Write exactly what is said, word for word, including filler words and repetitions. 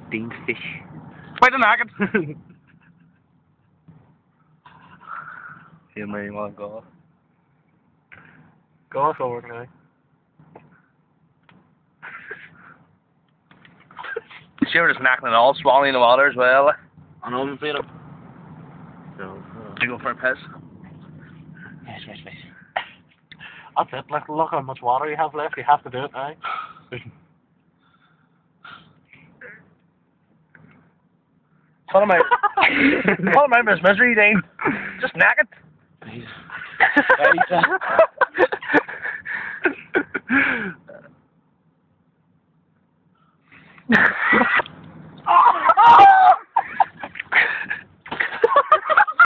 Dean's fish. By the market! You may want to go. Go forward now. She was just knocking it all, swallowing the water as well. I know I'm feeling. No. You go for a piss? Yes, yes, yes. That's it. Like, look how much water you have left. You have to do it now. Tell him out. Tell him out of his misery, Dean. Just knack it.